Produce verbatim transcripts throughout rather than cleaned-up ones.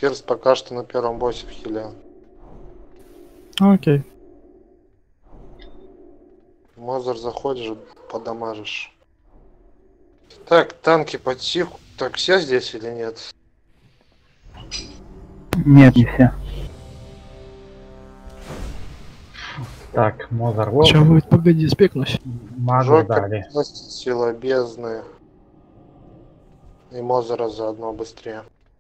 Кирс пока что на первом боссе в хиле. Окей. Мозер заходишь, подамажишь. Так, танки потиху. Так, все здесь или нет? Нет, не все. Так, Мозер Волк. Сейчас будет, погоди, спекнусь. Магу дали. Сила бездны. И Мозера заодно быстрее.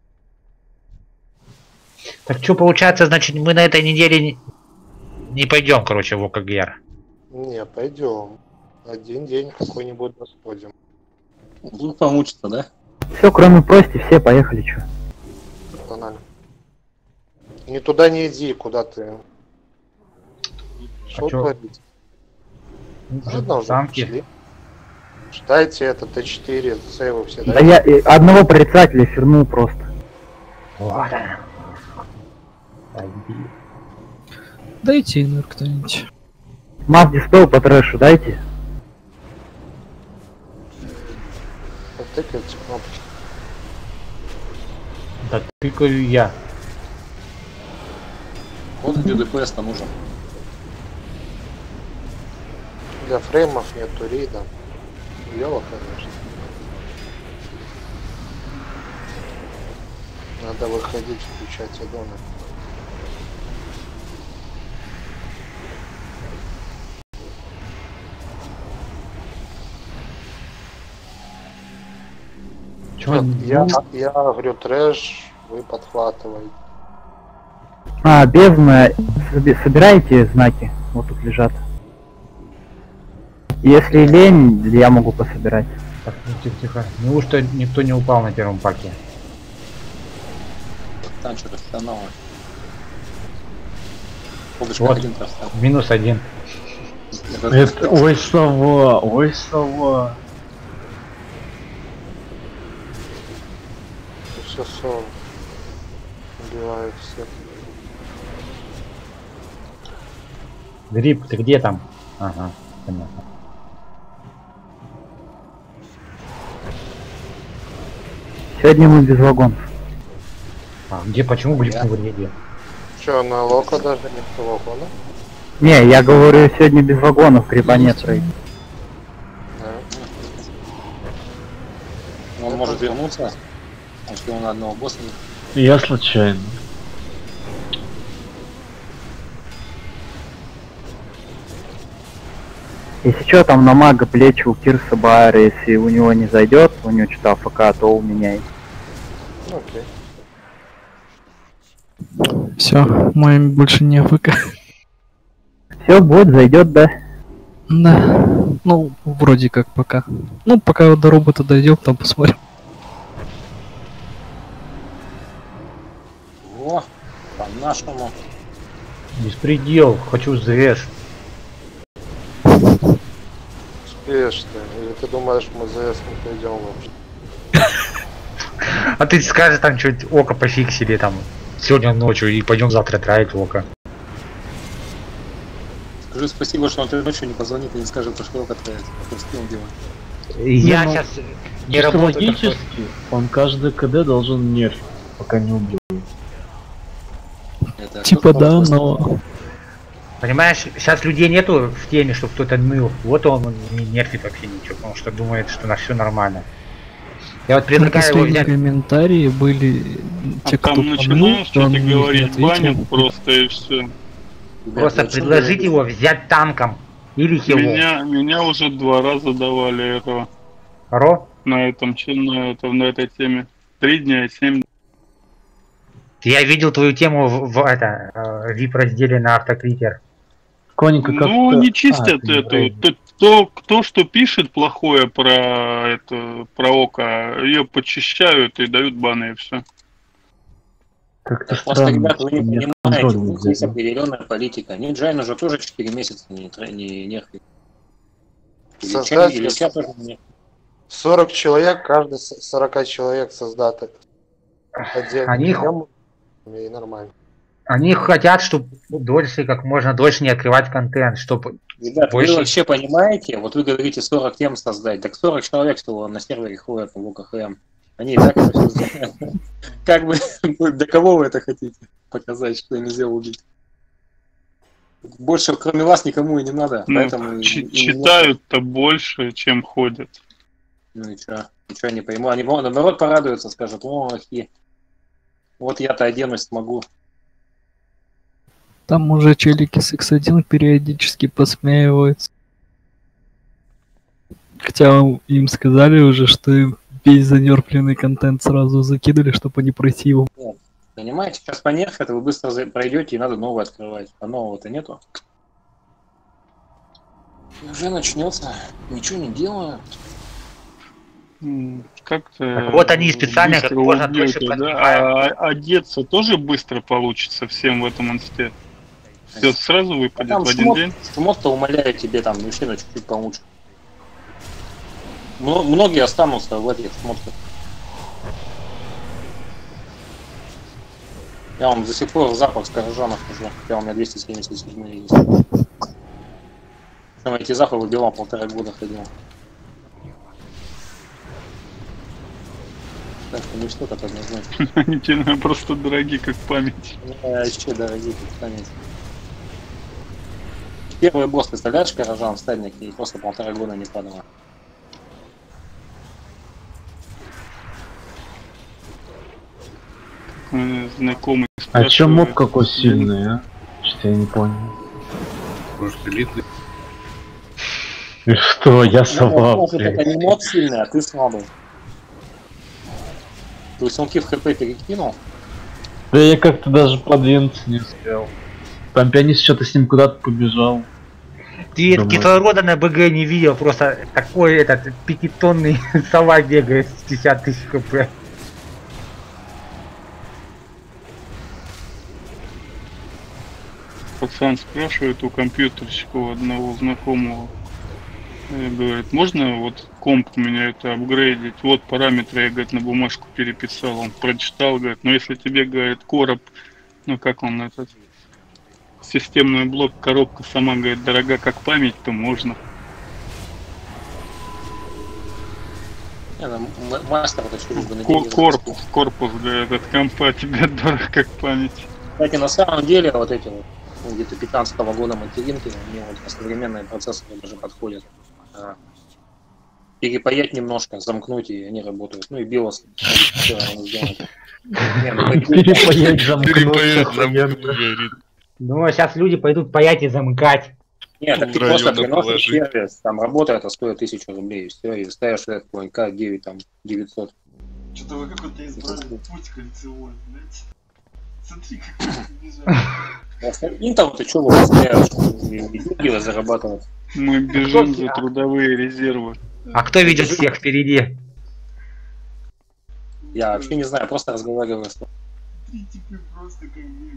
Так что получается, значит, мы на этой неделе не, не пойдем, короче, в ОКГР. Не, пойдем. Один день какой-нибудь расходим. Будут помучиться, да? Все, кроме Прости, все поехали, чё. Тонально. Ни туда не иди, куда ты. Что чё? творить? Уже Ладно, уже танки. пошли. Ждайте это Т четыре, сейвы все, Да я э, одного прорицателя фернул просто. Ладно. Дайте инер кто-нибудь. Мав диспел по трэшу дайте. Потыкайте кнопки. Да тыкаю я. Вот где ДПС-то нужен. Для фреймов нету рида. Дело, конечно. Надо выходить, включать аддоны. Чё, Я, ну, я говорю трэш, вы подхватываете. А, бездна, соби- собирайте знаки, вот тут лежат. Если лень, я могу пособирать. так, ну, тихо, тихо. Неужто никто не упал на первом паке? Там что-то профессионалы. Помнишь, Вот. как один профессионал? Минус один. Это, ой, сова, ой, сова. Все сон. Убивают всех. Гриб, ты где там? Ага, понятно. Сегодня мы без вагонов. А где, почему гриб Я. не вредил? Че, на лока даже не в лока, Не, я говорю, сегодня без вагонов, гриба нет. Рэй. да? Он может вернуться. А что он на одного босса не... Я случайно. Если что, там на мага плечи у Кирса Байера, если у него не зайдет, у него что-то АФК, то у меня есть. Ну, окей. Все, мой больше не АФК. Все, будет, зайдет, да? Да. Ну, вроде как пока. Ну, пока до робота дойдем, там посмотрим. О, по-нашему. Беспредел, хочу ЗС. Успеешь ты. Или ты думаешь, мы за эс не пойдем вообще? А ты скажешь там что-нибудь око пофиксили там сегодня ночью и пойдем завтра траить око. Скажи спасибо, что он тебе ночью не позвонит и не скажет, что его отправить. Потом с кем делать. Я ну, сейчас не работаю. так что- Психологически он каждый КД должен нерфить, пока не убил. Это Типа кто-то да, может но... Понимаешь, сейчас людей нету в теме, что кто-то ныл. Вот он не нерфит вообще ничего, потому что думает, что на все нормально. Я вот предлагаю его Последние взять. комментарии были А те, кто там помнил, начинаешь что он что-то не говорить, ответил. банят просто и все. Ребят, Просто я о чём предложить говорю? его взять танком или хилом. Меня, меня уже два раза давали этого Ро? на этом, чем на, этом, на этой теме. Три дня и семь. Я видел твою тему в, в это э, ви ай пи-разделе на автокликер. Коника как-то... Ну, они чистят А, ты эту. не То, кто, кто что пишет плохое про это, про око, ее почищают и дают баны и все. Как-то Так просто, странно, ребята, вы не что нет понимаете, контроля у над них есть этим. определенная политика. Ниджайн уже тоже четыре месяца не, тр- не нерфит. Создатель. Или сейчас тоже не. сорок человек, каждый с- сорок человек создатель. Отдельно. Они, И нормально. они хотят, чтобы дольше, как можно дольше не открывать контент, чтобы Ребят, больше... вы вообще понимаете, вот вы говорите сорок тем создать, так сорок человек всего на сервере ходят в ОКХМ. Они и так это все знают. Как бы, для кого вы это хотите показать, что нельзя убить? Больше, кроме вас, никому и не надо. Ну, Поэтому ч- и- и читают-то больше, чем ходят. Ну и чё? Ничего не пойму. Они, наоборот, порадуются, скажут, о, ахи. Вот я-то оденусь смогу. Там уже челики с икс один периодически посмеиваются. Хотя им сказали уже, что им весь занерфленный контент сразу закидали, чтобы не пройти его. Понимаете, сейчас по нерф это вы быстро за- пройдете и надо новое открывать. А нового-то нету. И уже начнется. Ничего не делают. М, Как-то Так вот они и специально быстро как можно убьёте, дольше да? поднимают. А одеться тоже быстро получится всем в этом инсте? Все сразу выпадет Там в один шмот, день? шмот-то умоляет тебе там мужчину чуть-чуть помучить. Мно- Многие останутся в этих шмотках. Я вам до сих пор запах с горожанов хожу. Я у меня двести семьдесят семь есть. Причем эти запахи выбивал полтора года ходил. Так что не что так однозначно. Они тебе наверное, просто дороги, как память. Вообще дорогие, как память. Первый босс, представляешь, горожан, стадник, и просто полтора года не падало. Э, Знакомый А чё спрашивает. моб какой сильный, а? Что-то я не понял. Может, элитный? И что, я Ну, слаб, может, блядь. это не мод сильный, а ты слабый. То есть он кив хп перекинул? Да я как-то даже подвинуться не успел. Там пианист что-то с ним куда-то побежал. Ты Думаю. кислорода на БГ не видел, просто такой этот пятитонный сова бегает с пятьдесят тысяч хп. Пацан спрашивает у компьютерщика у одного знакомого. Э, Говорит, можно вот комп у меня это апгрейдить? Вот параметры, я, говорит, на бумажку переписал. Он прочитал, говорит, но если тебе, говорит, короб, ну как он этот, системный блок, коробка сама, говорит, дорога как память, то можно. Не, ну, м- мастер это что бы Ко- Корпус, корпус, говорит, от компа тебе дорог как память. Кстати, на самом деле вот эти вот ну, где-то пятнадцатого года материнки, они вот на современные процессоры даже подходят. А, перепаять немножко, замкнуть, и они работают. Ну и биос. всё равно сделать. Не, ну, Перепаять замкнуть. Перепоет нам охуенно. говорит. Думаю, сейчас люди пойдут паять и замыкать. Нет, так ты Утро просто района приносишь положить. сервис, там работа это стоит тысячу рублей, и все, и ставишь этот какой К девять, там, девятьсот. Что-то вы какой-то избрали путь кольцевой, знаете? Смотри, как вы бежали. Интел-то что вы постоянно деньги зарабатывать? Мы бежим за трудовые резервы. А кто видит всех впереди? Я вообще не знаю, просто разговариваю с Три типы просто как бы.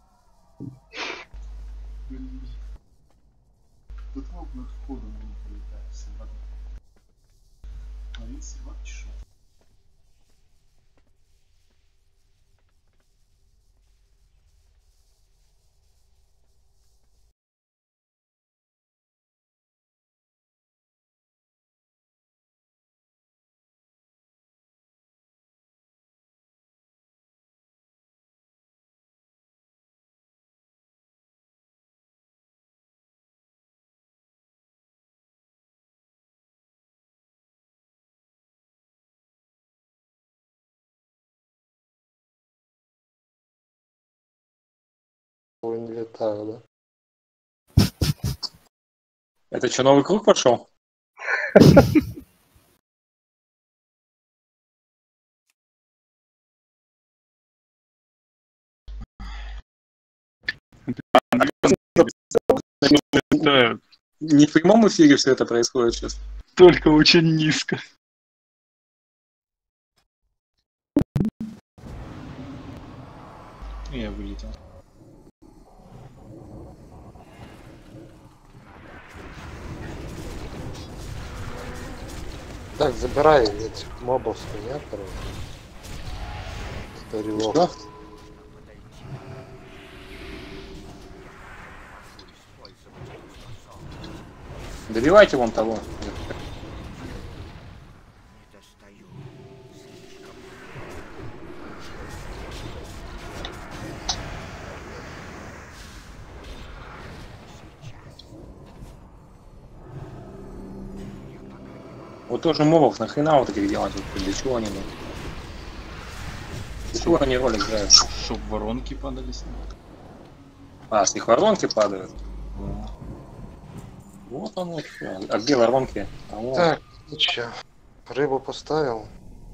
Тут вот над входом он прилетает, все в одном. А ведь собак чешет. Ой, не летаю, да? Это что, новый круг пошел? Да, Не в прямом эфире все это происходит сейчас. только очень низко. Я вылетел. Так, забирай этих мобов с меня, короче. Старилов. Что? Добивайте вон того. Вот тоже мобов нахрена вот таких делать? Вот, для чего они? Для чего они роль играют? Чтоб воронки падали с ним. А, с них воронки падают? Вот оно что. А где воронки? А вот. Так, ну чё, рыбу поставил.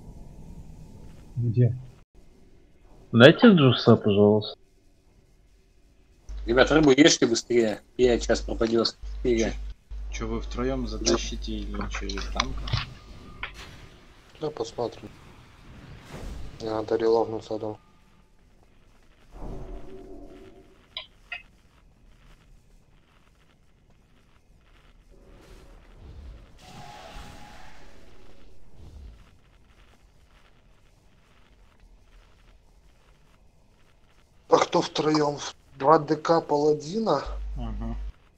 Где? Дайте джуса, пожалуйста. Ребят, рыбу ешьте быстрее. Я сейчас пропадет. Фига. Че вы втроем затащите или через танка? Да, посмотрим. Не надо релогнуться, да. А кто втроем? два ДК паладина? Ага.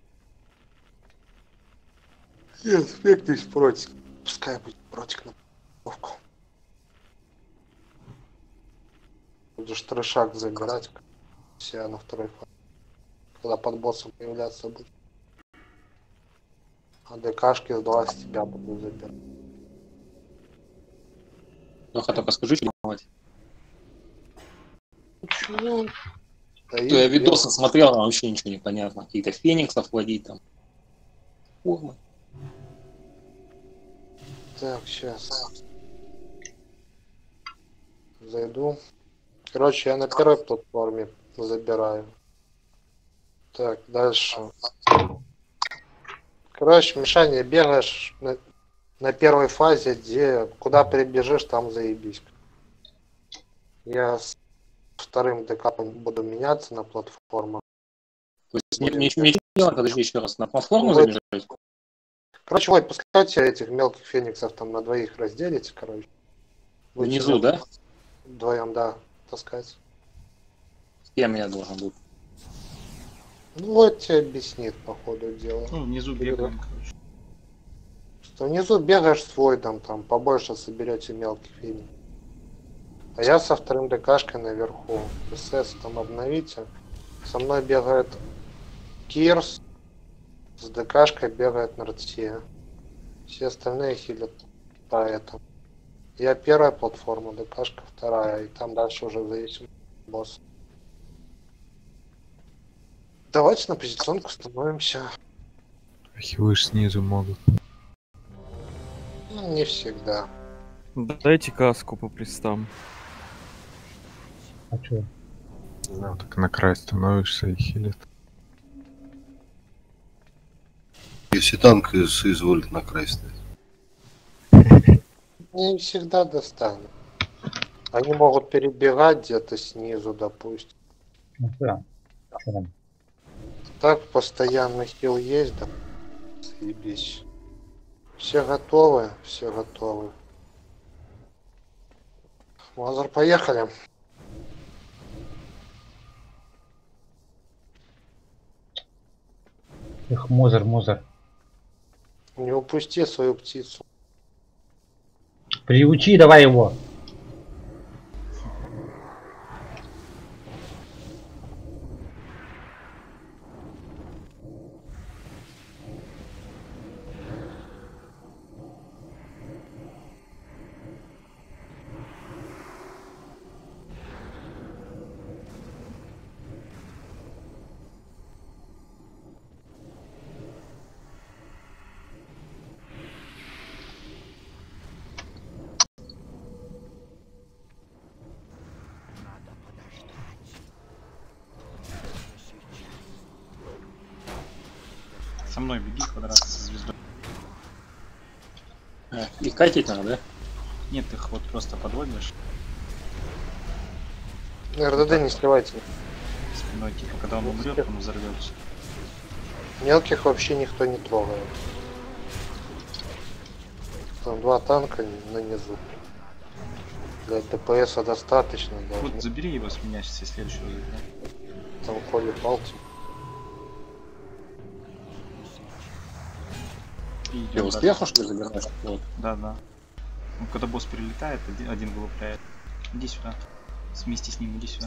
Нет, спектись против. Пускай будет против на парковку. Будешь трешак забирать. Все на второй фазе. Когда под боссом появляться будет. А ДКшки с два с тебя будут забирать. Леха, только скажи, что делать. Чего? Да То я видосы смотрел, а вообще ничего не понятно. Какие-то фениксов вводить там. Формы. Так, сейчас. Зайду. Короче, я на первой платформе забираю. Так, дальше. Короче, Мишаня, бегаешь на, на первой фазе, где куда прибежишь, там заебись. Я с вторым ДК буду меняться на платформу. То есть мне ничего не делать, подожди еще раз, на платформу Вот. забежать? Короче, Войт, пускайте этих мелких фениксов там на двоих разделите, короче. Внизу, да? Вдвоем, да, таскать. С кем я должен быть? Ну вот тебе объяснит по ходу дела. Ну, внизу бегаем, короче. Что внизу бегаешь с Войдом, там побольше соберете мелких фениксов. А я со вторым ДКшкой наверху. СС там обновите. Со мной бегает Кирс. С ДКшкой бегает Нартсия. Все остальные хилят по этому. Я первая платформа, ДКшка вторая. И там дальше уже зависит от босса. Давайте на позиционку становимся. Хилы ж снизу могут. Ну, не всегда. Дайте каску по пристам. А чё? Ну, так на край становишься и хилит. Если танк соизволит на край стоять. Не всегда достанут. Они могут перебегать где-то снизу, допустим. Ну да. Что там? Так постоянно хил есть, да? Заебись. Все готовы? Все готовы. Мазар, поехали. Эх, Мозер, Мозер. Не упусти свою птицу. Приучи давай его. Со мной беги квадрат со звездой. А, и катить надо, да? Нет, их вот просто подводишь РДД не сливайте. спиной, типа, когда он умрет, он взорвется. Мелких вообще никто не трогает. Там два танка на низу. Для ДПС достаточно даже. Вот забери его с меня сейчас, если следующего заберу. Там Коли Палти. И Ты идем успеху, дальше. что ли, забираешь? Вот. Да, да. Ну, когда босс перелетает, один, один вылупляет. Иди сюда. Вместе с ним, иди сюда.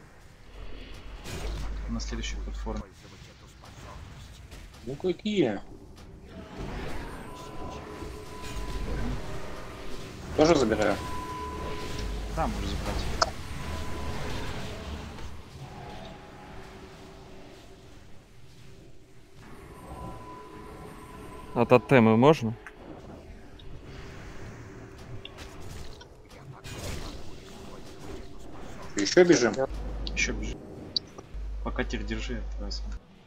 На следующей платформе. Ну какие? Тоже забираю? Да, можешь забрать. А тотемы можно? Еще бежим? Еще бежим. Пока тех держи, это возьму.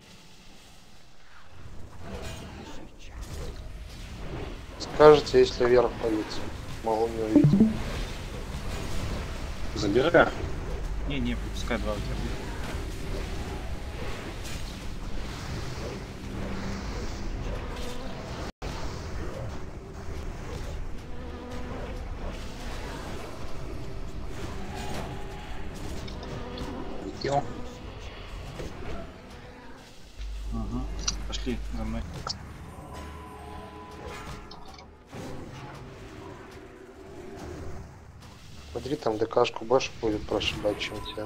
Скажете, если вверх политься. Могу не увидеть. Забираю. Не, не, пускай два у тебя будет. Летел. Ага. Пошли за мной. Смотри, там ДКшку больше будет прошибать, чем тебя.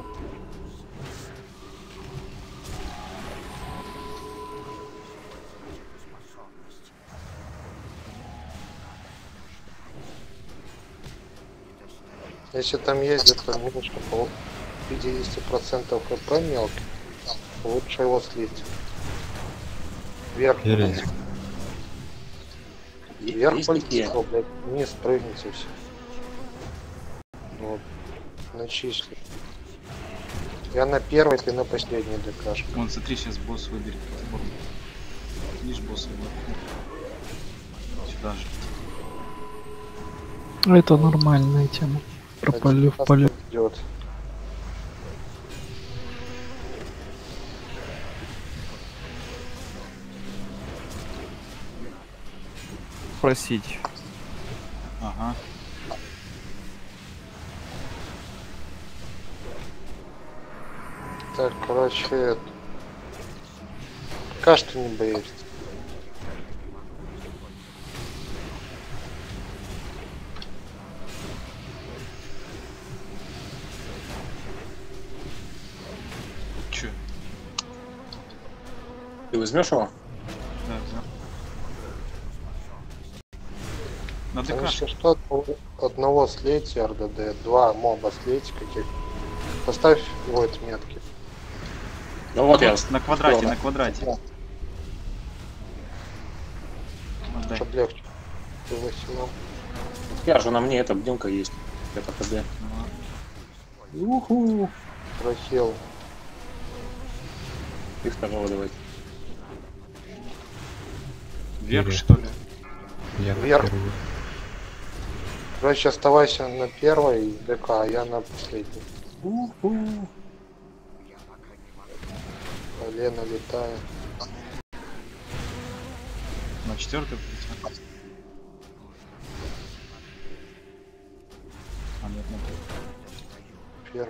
Если там есть где-то минушка по пятьдесят процентов хп мелкий, лучше его слить. Вверх. Или- Вверх Есть полетит, такие? о, блядь, вниз прыгните все. Вот, начисли. Я на первой, ты на последней ДКшке. Вон, смотри, сейчас босс выберет. Видишь, босс выберет. Сюда же. Это нормальная тема. Пропали в поле. Идет. Просить. Ага. Так, короче, это... Пока что не боишься. Че? Ты возьмешь его? Да, взял. На Там ДК. если что, одного слейте РДД, два моба слейте каких. Поставь вот метки. Ну вот я. На квадрате, на квадрате. Отдай. Чтоб легче было силам. Я же на мне эта бденка есть. Это КД. Уху! Прохил. И второго давайте. Вверх, Или- что ли? Я на Вверх. первую. Короче, оставайся на первой ДК, а я на последней. Уху! Колено летает. На четвертой полетел. А, нет, на первой.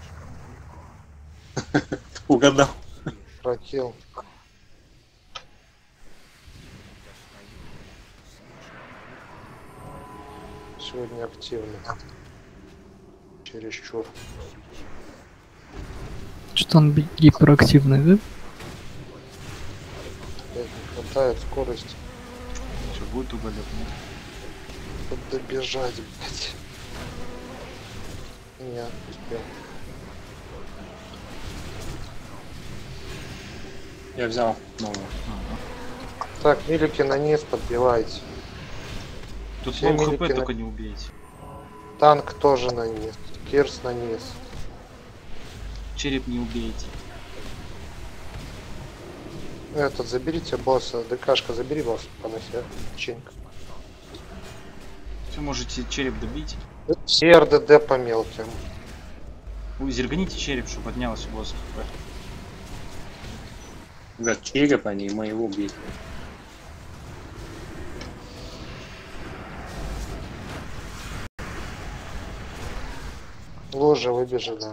Первый. Угадал. Прохил. Сегодня активно. Чересчур. Что он би- гиперактивный, да? Блядь, не хватает скорости. Что, будет уголек? Чтоб добежать, блядь. Не успел. Я взял новую. Ага. Так, милики на низ подбивайте. Тут Все лоу хп, милики на- только не убейте. Танк тоже на низ. Кирс на низ. Череп не убейте. Этот, заберите босса. ДКшка, забери босса. Понося. Чинка. Все, можете череп добить. Все РДД по мелким. Вы зерганите череп, чтобы поднялось у босса хп. За череп они и моего бить. Лужа выбежали.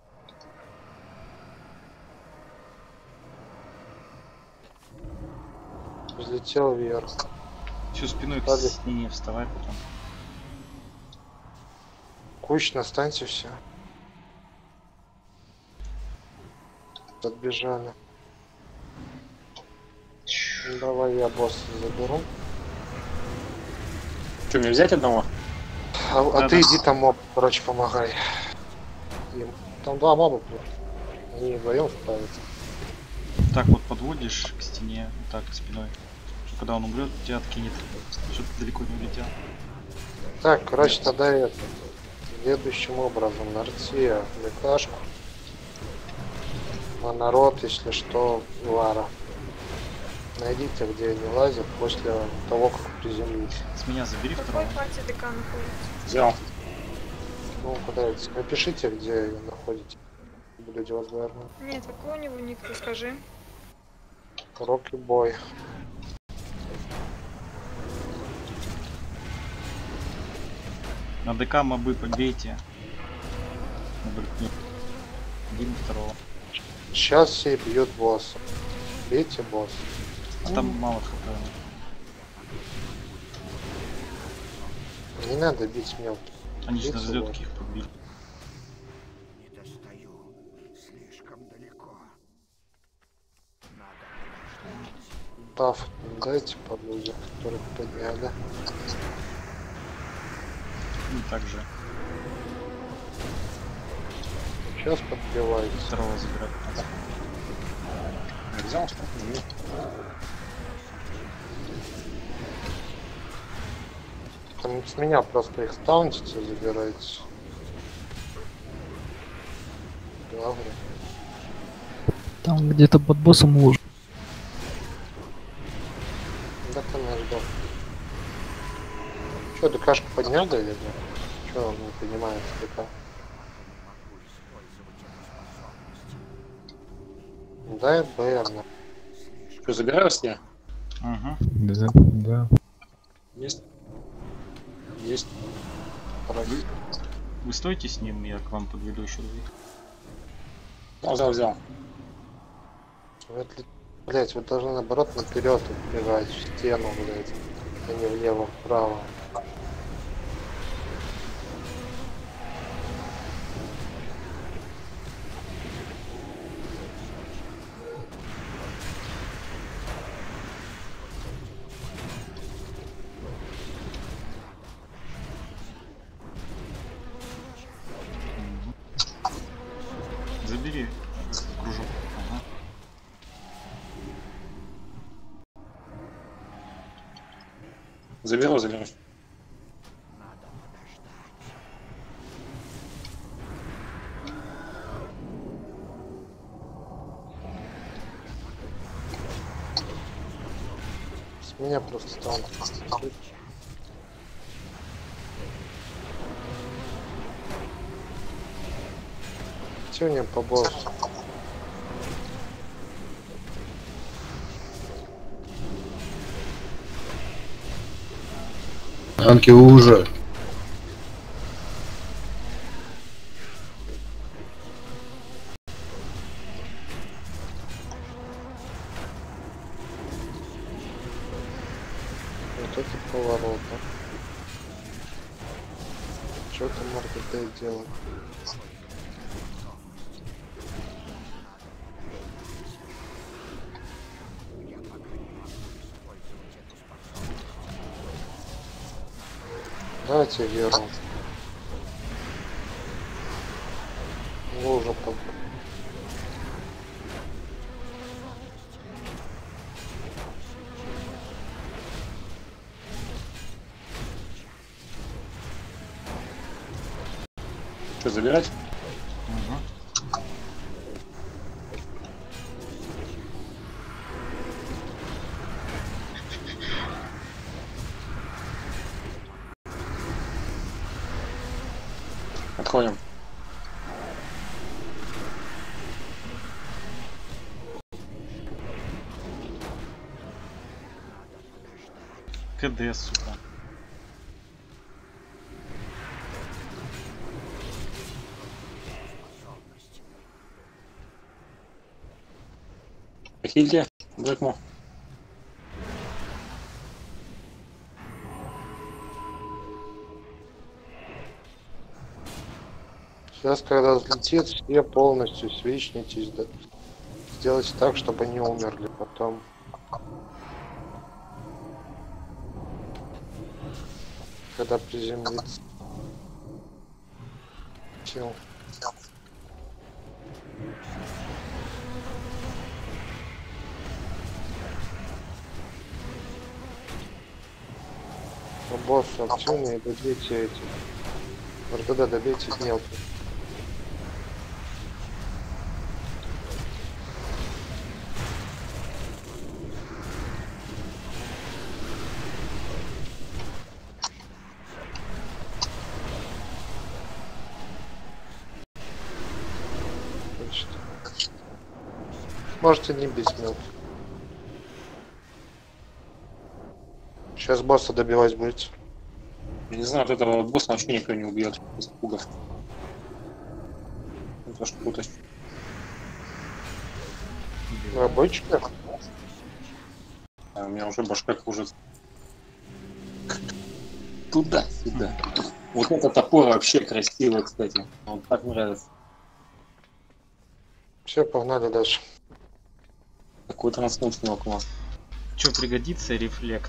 Взлетел вверх. Всю спиной к Падай. стене вставай потом. Кучно станьте все. Подбежали. Ну, давай я босса заберу. Что, мне взять одного? А, а Да, ты да. иди там моб, короче, помогай. Им. Там два моба, блин. Они вдвоем справятся. Так вот подводишь к стене, вот так спиной. Что когда он умрет, тебя откинет, чтобы ты далеко не улетел. Так, короче, тогда это. Следующим образом, Нартия, Микашку. А народ, если что, Лара. Найдите, где они лазят после того, как приземлить. С меня забери В второго. какой партии ДК находится? Взял. Ну, куда это? Напишите, где находитесь. Будете возможно. Нет, какой у него ник, расскажи. Рокки бой. На ДК мобы побейте. Набрыкни. Один второго. Сейчас все бьют босса. Бейте босса. А там мало хп. Не надо бить мелких. Они же Бейте даже босса. легких побили. Таф, дайте по лузе, которых подняли. И так же. Сейчас подбивайте. Второго забирать. Взял, что ли? Там с меня просто их стаунтите, забирайте. Главное. Там где-то под боссом лужа. Да там я ждал. Че, ДКшку подняли или нет? Че он не понимает ДК? Дай БР. Что, забираешь я? Угу. Да, да. Есть. Есть. Вы, вы стойте с ним, я к вам подведу еще двоих. Ну, взял, взял. Блять, вы должны наоборот наперед убегать в стену, блять, а не влево, вправо. Забери кружок. Ага. Заберу, заберу. С меня просто там. Сегодня по боссу. Анки уже. Вот это поворот. Что там Маркетей делает? Давайте веру. Лужа под... Что, забирать? Угу. Отходим. КД, сука. Хильде, Джекмо. Сейчас, когда взлетит, все полностью свичнитесь, да. Сделайте так, чтобы они умерли потом. Когда приземлится. Сил. Босс активный, добейте эти. РДД добейте их мелких. Можете не бить мелких. Сейчас босса добивать будете. Я не знаю, от этого босса вообще никто не убьет. Из пугов. Это ж крутость. Рабочка? А у меня уже башка кружится. Туда-сюда. Вот этот топор вообще красивый, кстати. Он так нравится. Все, погнали дальше. Такой трансмутный класс. Че пригодится рефлект?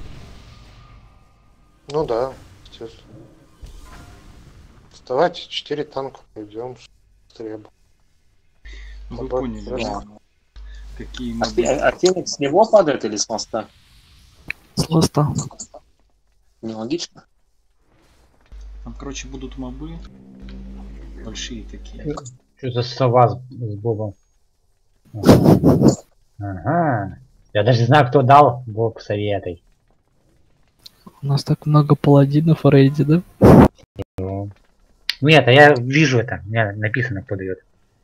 Ну да, естественно. Вставайте, четыре танка, идем. Стребу. Вы поняли, да? Какие а, ты, а Феникс с него падает или с моста? С моста. Нелогично. Там, короче, будут мобы. Большие такие. Что за сова с, с Бобом? Ага. Ага. Я даже знаю, кто дал Боб советой. У нас так много паладинов в рейде, да? Ну нет, а я вижу это. У меня написано, кто дает.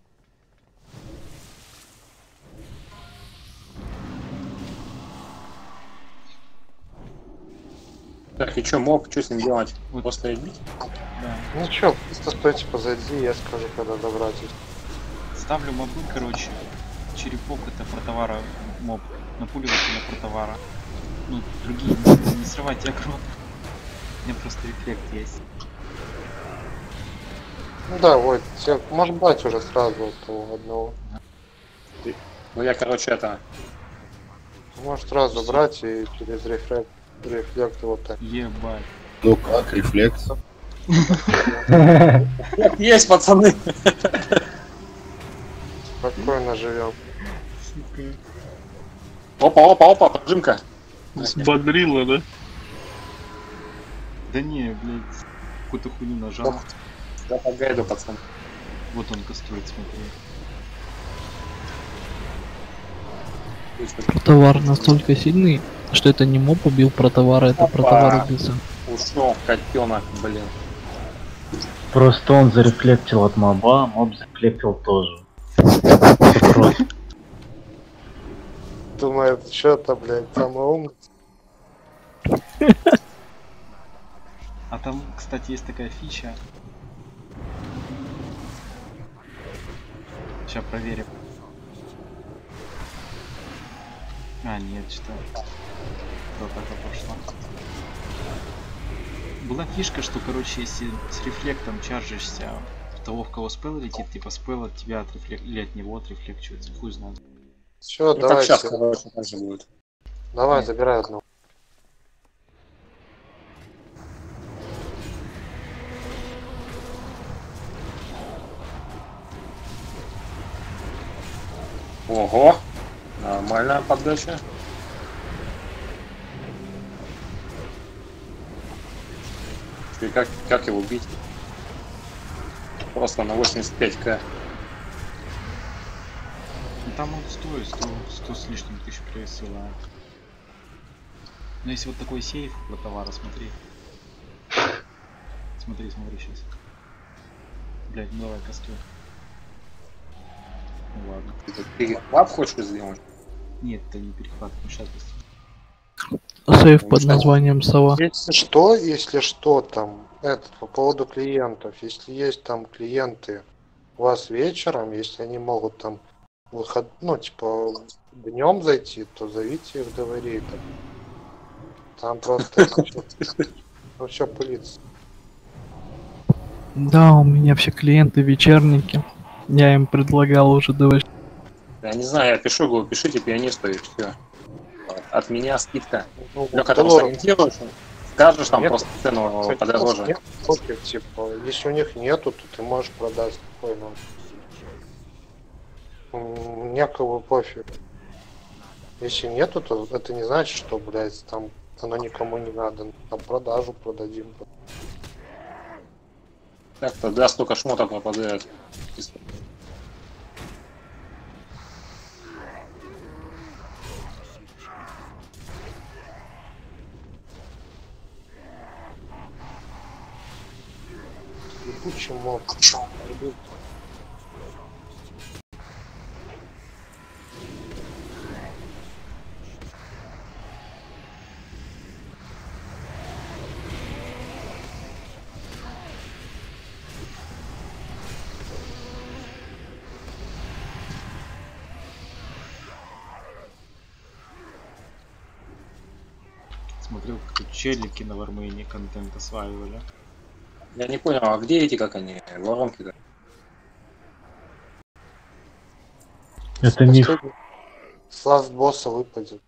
Так, и чё, моб, что с ним делать? Вот. Просто бить? Да. Ну чё, просто стойте позади, я скажу, когда добратесь. Ставлю мобы, короче. Черепок это протовара моб. Напуливайте на протовара. Ну, другие не, не срывайте агро. У меня просто рефлект есть. Ну да, вот, тебе может брать уже сразу того одного. Ну я, короче, это... Можешь сразу брать и через рефлект, рефлект вот так. Ебать. Ну как, рефлекс? Есть, пацаны! Спокойно живем. Опа, опа, опа, поджимка. Взбодрила, да? Да не, блядь, какую-то хуйню нажал. Я по гайду, пацан. Вот он кастует, смотри. Протовар настолько сильный, что это не моб убил протовара, это Опа. протовар убийца. Ушел, котенок, блин. Просто он зарефлектил от моба, моб зарефлектил тоже. Думает, что-то, блядь, самый умный. А там, кстати, есть такая фича. Сейчас проверим. А, нет, что? Вот так вот пошло. Была фишка, что, короче, если с рефлектом чаржишься в того, в кого спел летит, типа спел от тебя от рефлект, или от него отрефлектчивается, хуй знает. Все, Ну, давай. сейчас, короче, так же будет. Давай, Нет. забирай одну. Ого! Нормальная поддача. И как, как его убить? Просто на восемьдесят пять ка. Ну там он стоит сто, сто с лишним тысяч присылает. Но если вот такой сейф про товара, смотри. Смотри, смотри сейчас. Блять, ну давай кастуй. Ну ладно. Ты перехват хочешь сделать? Нет, это не перехват, вмешательство. Сейф под названием сова. Если что, если что там, это по поводу клиентов, если есть там клиенты у вас вечером, если они могут там выход, ну типа днем зайти, то зовите их в дверей. Там просто ну все пылится. Да, у меня все клиенты вечерники. Я им предлагал уже давай. Я не знаю, я пишу, говорю, пишите пианисту и все. От меня скидка. Ну, Лёха, ты просто ориентируешь? Скажешь там Нет, просто цену кстати, подороже. нет против, типа, если у них нету, то ты можешь продать спокойно. М, Некого пофиг. Если нету, то это не значит, что, блядь, там оно никому не надо. Там продажу продадим. Так тогда столько шмота пропадает. Ебучий моб. Смотрел, как тут челики на Вармейне контент осваивали. Я не понял, а где эти, как они, воронки-то? Это миф. С ласт босса выпадет.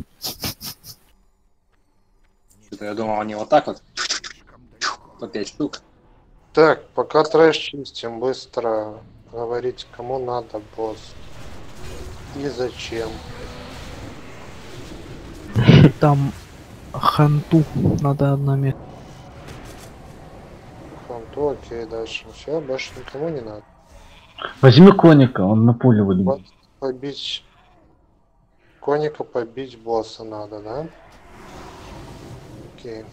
Это я думал, они вот так вот по пять штук. Так, пока трэш чистим, быстро говорите, кому надо босс. И зачем. Там ханту надо одна место. Ханту, окей, дальше. Все, больше никому не надо. Возьми коника, он на поле выйдет. Вот побить коника, побить босса надо, да? Окей.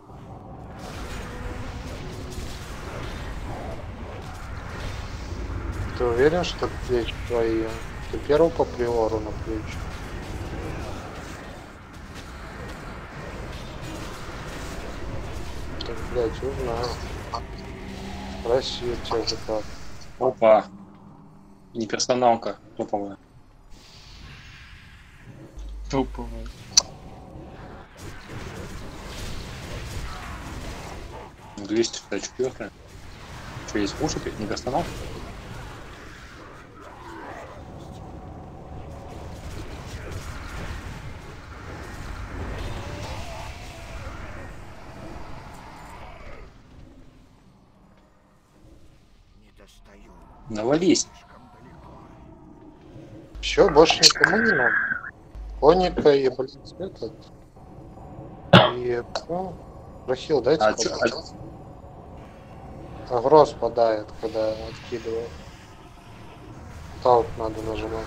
Ты уверен, что плечи твои? Ты первый по приору на плечи? Так, блядь, узнаю. Россия тебя же как. Опа. Не персоналка, топовая. Топовая. двести шестьдесят четыре. Что, есть кушать? Не персонал? Навались. Все, больше никому не надо. Коника и, блин, этот. И, ну, прохил дайте. А, чё, а... Агро спадает, когда откидываю. Талк надо нажимать.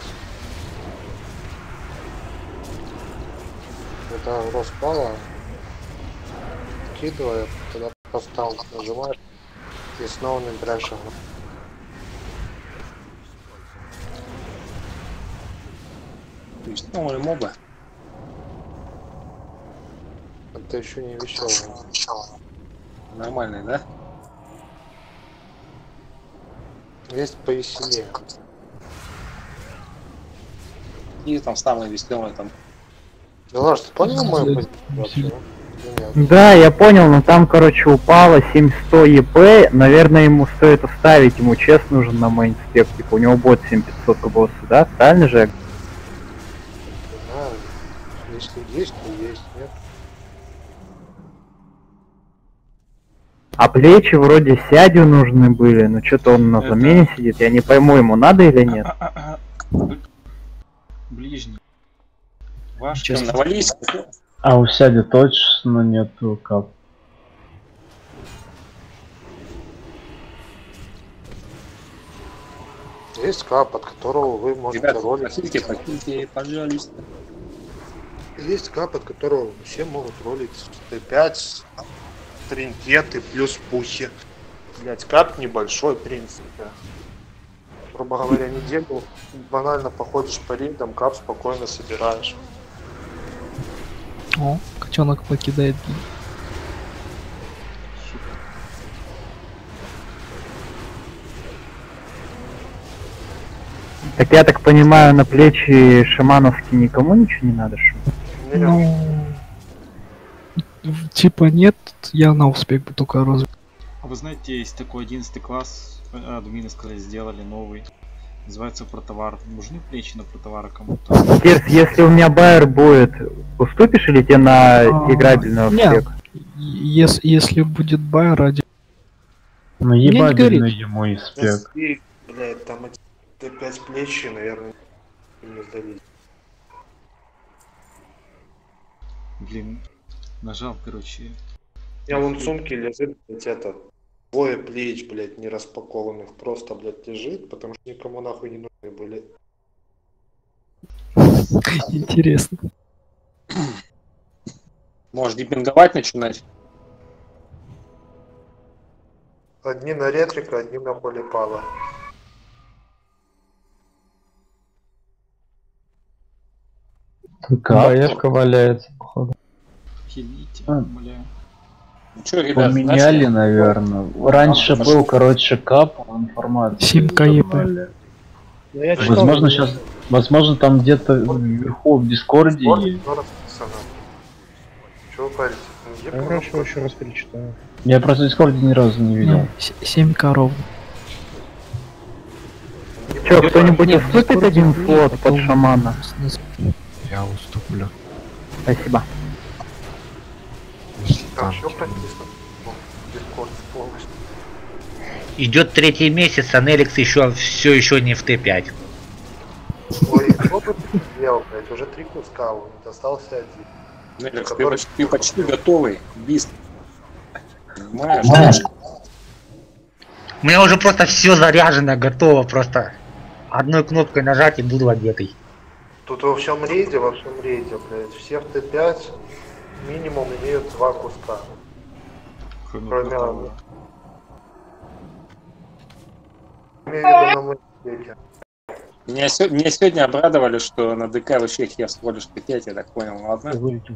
Когда агро спало, откидываю, тогда поставку нажимаешь и снова набираешь агро. Новые мобы. Это еще не весело. Нормальные, да? Есть повеселее. И там самые веселые там. Белаш, ты понял мою позицию? Да, я понял, но там, короче, упало семь сто ЕП, наверное, ему стоит оставить, ему чест нужен на мейнстек, типа у него будет семь пятьсот к боссу, да? Правильно же? Да, если есть, то есть, нет. А плечи вроде сядю нужны были, но что-то он на замене Это... сидит, я не пойму, ему надо или нет. Ближний. Ваш Чем навались? А у сяди точно нету кап. Есть кап, от которого вы можете Ребята, ролить. покиньте, покиньте, пожалуйста. Есть кап, от которого все могут ролить Т пять, тринкеты плюс пухи. Блять, кап небольшой, в принципе. Грубо говоря, неделю банально походишь по рейдам, кап спокойно собираешь. О, котенок покидает гиль. Так я так понимаю, на плечи шамановские никому ничего не надо, что? Ну, типа нет, я на успех бы только разве. А вы знаете, есть такой одиннадцатый класс, админы сказали, сделали новый. Называется протовар. Нужны плечи на протовара кому-то? Кирс, если у меня байер будет, уступишь или тебе на А, играбельного нет, успеха? Ес- если будет бай ради... Ну Мне не ебабельный горит. ему и спек. И, блядь, там эти пять плечи, наверное, не сдались. Блин, нажал, короче. Я вон в сумке лежит, блядь, это... Двое плеч, блядь, не распакованных, просто, блядь, лежит, потому что никому нахуй не нужны были. Интересно. Можешь дипинговать начинать? Одни на ретрика, одни на полипала. Баешка валяется, походу. Хилите, А. умоляю. Ну что, ребят, Поменяли, начали? наверное. Раньше Пошли. был, короче, кап информации. Симка ЕП. добавили. Ну, я читал, Возможно, но- сейчас, возможно, там где-то вверху в Дискорде Вот, есть. ну, расписано. Чего вы парите? Ну, где Хорошо, еще раз перечитаю. Я просто в Дискорде ни разу не видел. Ну, с- семь коров. Че, кто-нибудь Нет, уступит Дискорде один нет, слот под потом шамана? с- с- Я уступлю. Спасибо. Там все прописано. Ну, Дискорд полностью. Идет третий месяц, а Неликс еще все еще не в Т пять. Ой, что бы ты сделал, блядь? Уже три куска, вот, остался один. Неликс, ты Который- почти, ты почти готовый. Бист. Понимаешь? У меня уже просто все заряжено, готово просто. Одной кнопкой нажать и буду одетый. Тут во всем рейде, во всем рейде, блядь, все в Т пять минимум имеют два куска. Кроме Кроме Протавара. одного. Имею в виду на моем веке. Меня, се- меня сегодня обрадовали, что на ДК вообще хер всего лишь Т пять, я так понял. Ладно,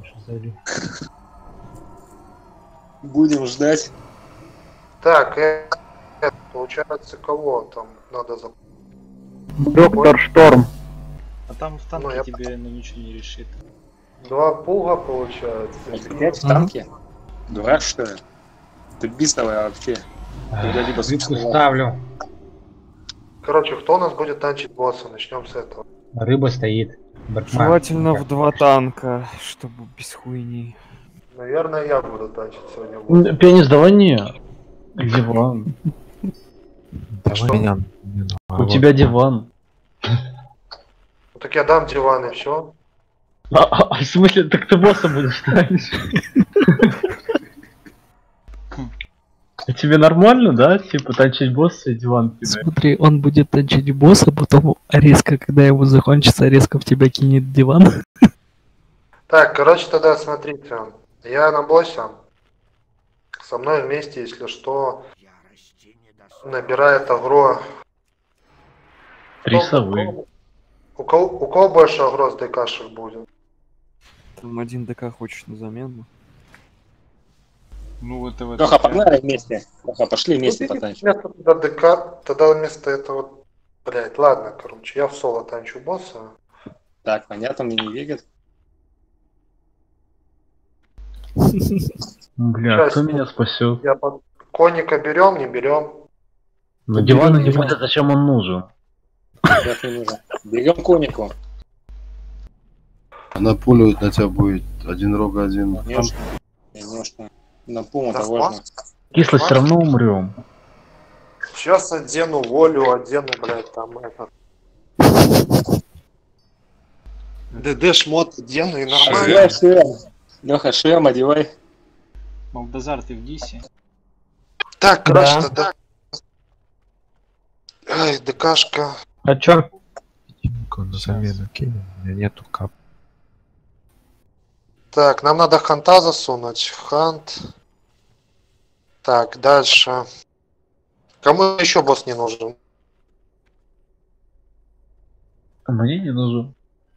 будем ждать. Так, э, э, получается, кого там надо за... Доктор Шторм. А там в танке Ну, я- тебе ну, ничего не решит. Два пуга, получается. Т пять в танке? Дурак, что ли? Ты бистовая вообще. Когда-либо Рыбку слышал? ставлю. Короче, кто у нас будет танчить босса? Начнем с этого. Рыба стоит. Бэтмен. Желательно в два танка, чтобы без хуйни. Наверное, я буду танчить сегодня босса. М, Пианист, давай не. Диван. Давай меня. не У тебя диван. Ну, так я дам диван и все. А, а, а в смысле, так ты босса будешь танчить? А тебе нормально, да? Типа танчить босса и диван кидать? Смотри, он будет танчить босса, потом резко, когда его закончится, резко в тебя кинет диван. Так, короче, тогда смотрите. Я на боссе. Со мной вместе, если что, набирает агро. Три Кто- совы. У кого, у кого больше агро с ДКшек будет? Там один ДК хочет на замену. Ну вот это Леха, погнали вместе. Леха, пошли вместе Ну, потанчим. вместо тогда ДК, тогда вместо этого... Блять, ладно, короче, я в соло танчу босса. Так, понятно, мне не верят. Бля, кто меня спасет? Я под... Коника берем, не берем. Но дивана не будет, зачем он нужен? Как не нужно. Берем конику. Она пулюет на тебя будет один рога, один. Конечно. Конечно. На пуму Да, того можно. Кисло, все равно умрем. Сейчас одену волю, одену, блядь, там этот... ДД шмот одену и нормально. Одевай шлем. Леха, шлем одевай. Малдазар, ты в Дисе? Так, короче, Да. тогда... Ай, ДКшка. А чё? На замену кинем, у меня нету кап. Так, нам надо ханта засунуть. Хант. Так, дальше. Кому еще босс не нужен? А мне не нужен.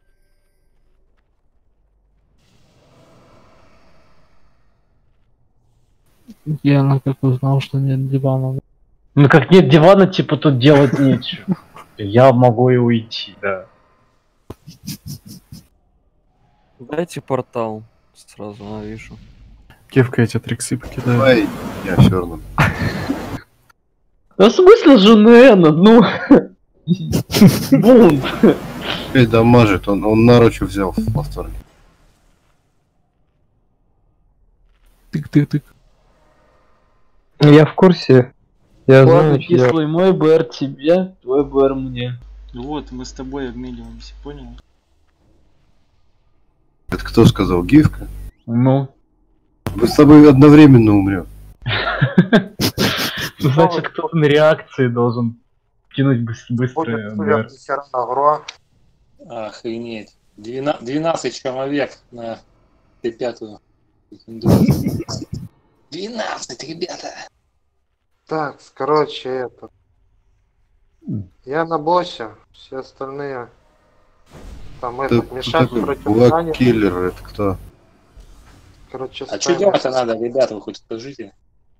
Я на как узнал, что нет дивана. Ну как нет дивана, типа тут делать нечего. Я могу и уйти, да. Дайте портал. Сразу навишу. Кевка, я тебе триксы покидаю. Давай, я все равно. Да в смысле же Нэна, ну... Бунт. Эй, дамажит, он, он наручу взял во вторник. Тык-тык-тык. Я в курсе. Я Ладно, знаю, кислый, кислый, мой БР тебе, твой БР мне. Вот, мы с тобой обмениваемся, понял? Это кто сказал? Гифка? Ну. Мы с тобой одновременно умрем. Значит, кто-то на реакции должен кинуть быс- быстро БР. Охренеть. Двена- двенадцать человек на Т пятую. двенадцать, ребята. Так, короче, это. Я на боссе, все остальные. Там Это этот кто мешать такой? против Блэк Дани. Киллер, это кто? Короче, А что ставим- делать-то надо, ребята, вы хоть скажите?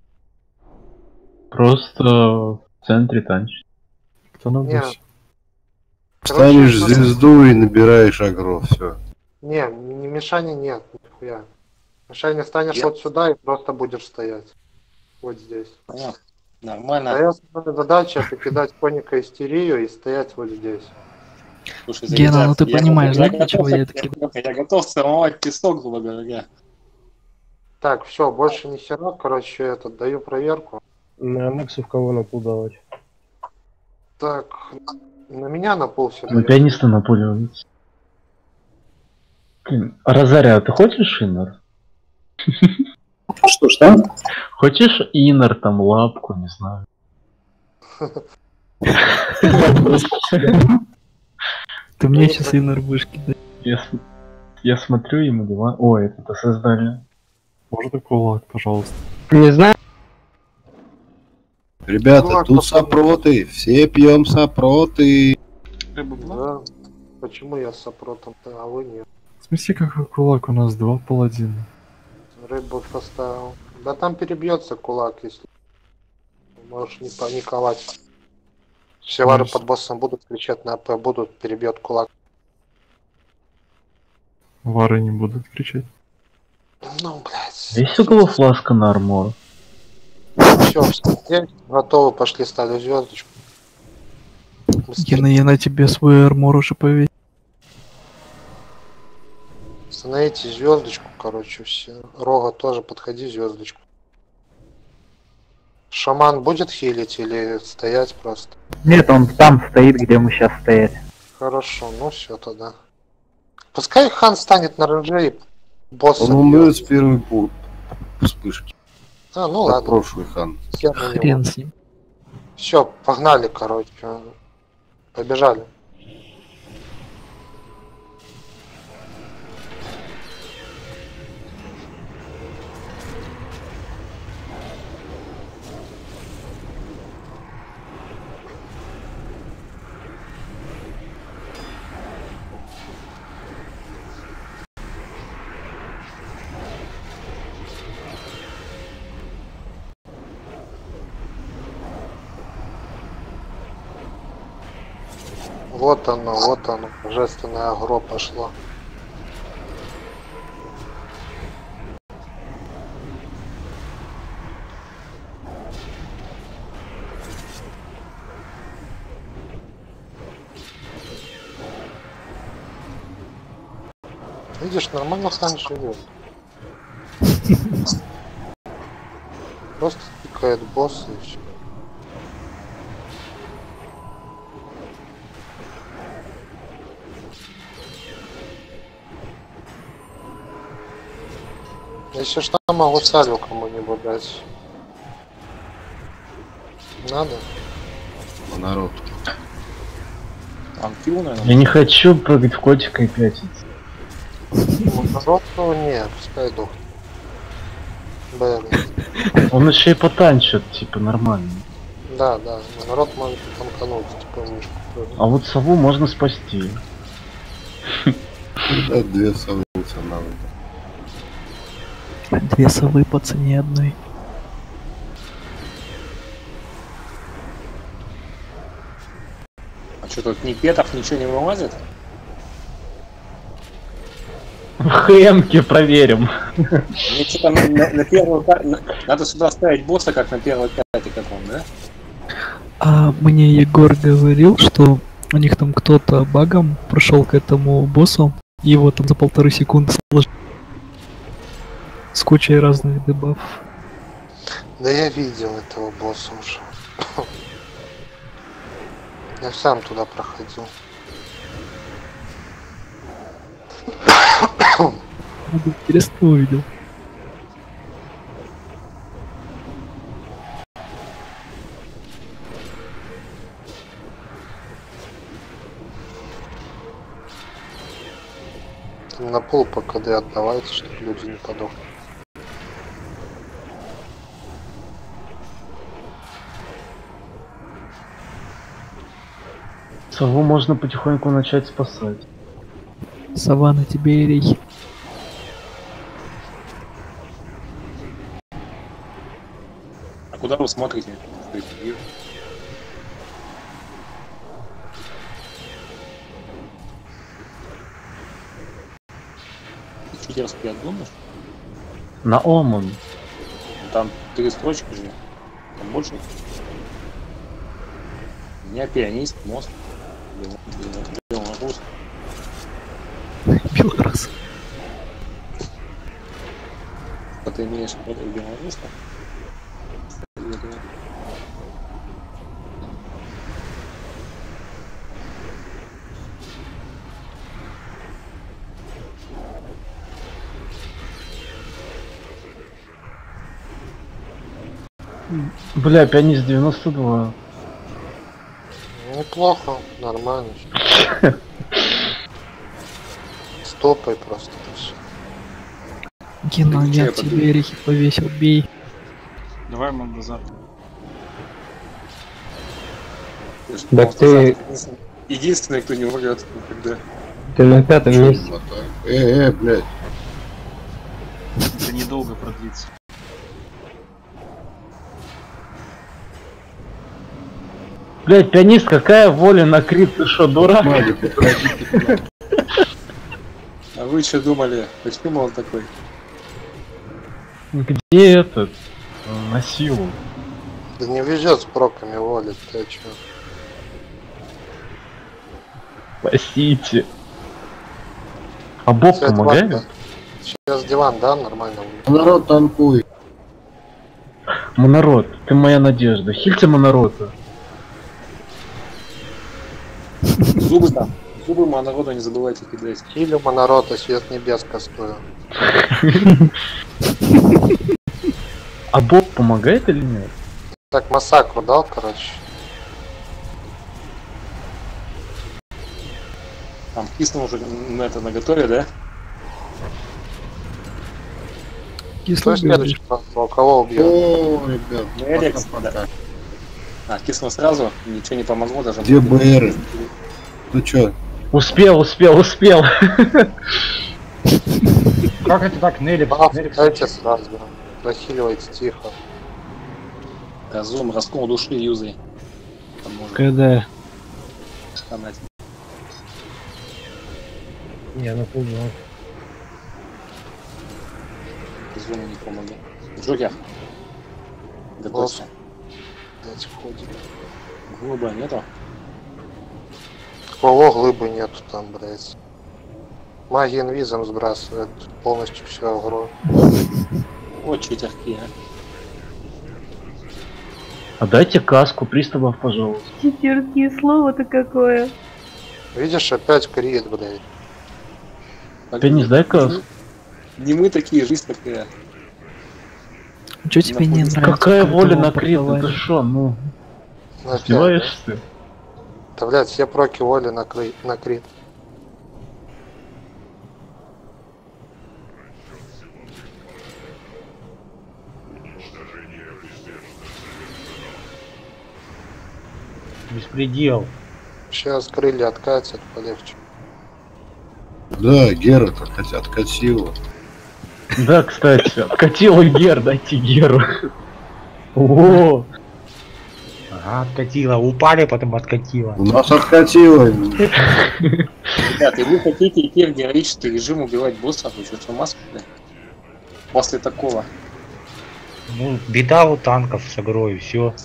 Просто в центре танчить. Кто на Не. боссе? Станешь Короче, звезду и набираешь агро, все. Не, не мешания нет, нихуя. Мешание станешь Я- вот сюда и просто будешь стоять. Вот здесь. Понятно. Нормально. Твоя основная задача это кидать коника истерию и стоять вот здесь. Слушай, Гена, ребят, ну ты я- понимаешь, я да, для чего готов- я это кидаю? Я, я готов сформовать песок, грубо говоря. Так, все, больше ни хера, короче, этот, даю проверку. На Анексу в кого на пул давать? Так, на меня на пол все На пианиста напуливается. Блин, а Розария, ты хочешь иннер? Что, что? Хочешь иннер, там, лапку, не знаю. Ты мне сейчас иннер будешь кидать. Я, с- я смотрю, ему дела... Ой, это создали. Можно кулак, пожалуйста? Не знаю. Ребята, Кулак тут попробуй. сопроты, все пьем сопроты. Рыба была? Да. Почему я с сопротом-то, а вы нет? В смысле, какой кулак? У нас два паладина. Рыбу поставил. Да там перебьется кулак, если можешь не паниковать. Все вары под боссом будут кричать на АП, будут, перебьет кулак. Вары не будут кричать. Ну, блядь. Есть у кого фласка на армор? Все, все готовы, пошли, ставлю звездочку. Гена, я на тебе свой армор уже повесил. Становите звездочку, короче, все. Рога тоже подходи, звездочку. Шаман будет хилить или стоять просто? Нет, он там стоит, где мы сейчас стояли. Хорошо, ну все тогда. Пускай хан станет на роже и босса. Он умрет с первой пу- вспышки. А, ну Как ладно. прошлый хан. Хрен с ним. Все, погнали, короче. Побежали. Вот оно, вот оно, божественное агро пошло. Видишь, нормально хан живет. Просто тикает босс и все. Если что, могу салю кому-нибудь дать. Надо? Народ. Анфил, наверное. Я не хочу прыгать в котика и пятиться. Народ, ну нет, пускай дохнет. Блин. Он еще и потанчит, типа, нормально. Да, да, народ может танкануть, типа мышку. А вот сову можно спасти. Да, две совы устанавливают. Две совы по цене одной. А что тут ни петов ничего не вылазит? В хэмке проверим. Мне что-то на, на, на первую ка- на- надо сюда ставить босса, как на первой карте каком, да? А мне Егор говорил, что у них там кто-то багом прошел к этому боссу, и его там за полторы секунды сложил. С кучей разных дебафов. Да я видел этого босса уже. Я сам туда проходил. Интересно увидел. На пол по КД отдавайте, чтобы люди не подохли. Сову можно потихоньку начать спасать. Сова на тебе, Эрей. А куда вы смотрите? Читерский отгон? На Омон. Там три строчки же. Там больше. У меня пианист, мост. Белорус. Белорус. А ты имеешь против белоруса? Бля, пианист девяносто два. Неплохо, нормально. Стопай просто. Гена, я тебе орехи повесил, бей. Давай, Мандазар. Так ты... Единственный, кто не умрет, когда... Ты на пятом месте. Э, э, блядь. Это недолго продлится. Блять, пианист, какая воля на крит, ты шо, дурак? А вы что думали, почему он такой? Где этот? На силу. Да не везет с проками воли, ты чё? Спасите. А Боб Сейчас помогает? диван, сейчас диван, да, нормально. Народ танкуй. Монород, ты моя надежда. Хильте Монорода. Зубы там. Зубы монорода не забывайте кидать. Хилю монорода, свет небес кастую. А Боб помогает или нет? Так, массакру дал, короче. Там кислым уже на это наготове, да? Кто следующий? У кого убьет? О, ребят, Ну, Эрикс, да. А, кислым сразу? Ничего не помогло даже. где БР? Ну чё? Успел, успел, успел. Как это так, Нелли? Дайте сразу. Прохиливайте тихо. Разум, раскол души юзай. Когда? Сканать. Не, ну пугал. Разуму не помогу. Джокер. Готовься. Давайте входим. Глыба нету? Кого глыбы нету там, блять. Магия инвизом сбрасывает полностью всю игру. Вот читерки, а. А дайте каску приставов, пожалуйста. Читерки, слово-то какое. Видишь, опять крит, блять. Пианист, дай каску. Не мы такие, жизнь такая. Чё тебе не нравится? Какая воля Крутого на крит? портовая? Это шо, ну? Опять, Издеваешься ты? Да, блядь, все проки воли на, кры... на крит. Беспредел. Сейчас крылья откатят, полегче. Да, Гера откатил. откатил. Да, кстати, откатила Гер, дайте Геру. О, Ага, откатила. Упали, потом откатила. У нас откатило. Ребята, и вы хотите идти в героический режим убивать боссов? Вы что, с ума сошли? После такого. Ну, беда у танков с игрой, все.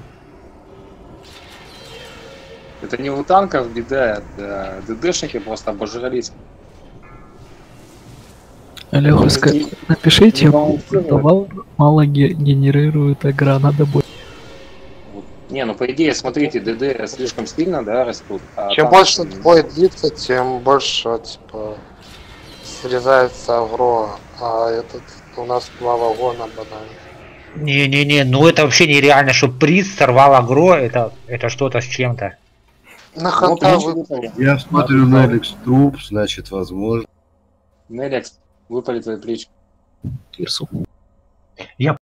Это не у танков беда, это ДДшники просто обожрались. Леха, ска- напишите, давал мало ге- генерирует игра, надо будет. Не, ну по идее, смотрите, ДД слишком сильно, да, растут. А Чем там- больше бой длится, тем больше, типа, срезается агро, а этот у нас два вагона банально. Не-не-не, ну это вообще нереально, что приз сорвал агро, это, это что-то с чем-то. На ханта вы... Я смотрю на Алекс труп, значит, возможно. Нелекс, выпали твои плечи. Кирсу. Я